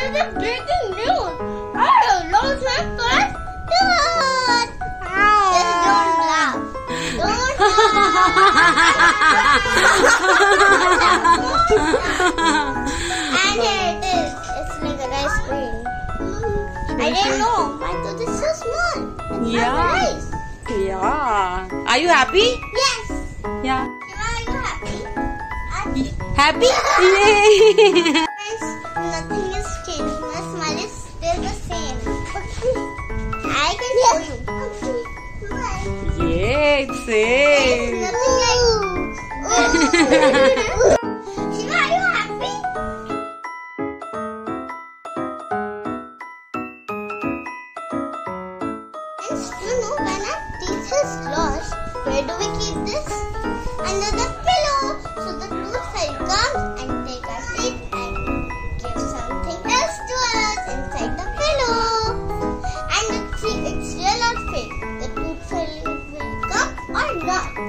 is a breaking news. I lost my first tooth. Just don't laugh. Don't laugh. And here it is. It's like an ice cream. I didn't know. My tooth is so small. It's Yeah. not nice. Yeah. Are you happy? Yes. Yeah. Shiva, are you happy? Happy? Yay! Friends, nothing is changed. My smile is still the same. I can show you. Yeah, it's same. Nothing like. Shiva, are you happy? Friends, you know when our teeth is lost, where do we keep this? Under the pillow. So the tooth fairy comes and take our teeth and give something else to us inside the pillow. And it's real or fake. The tooth fairy will come or not.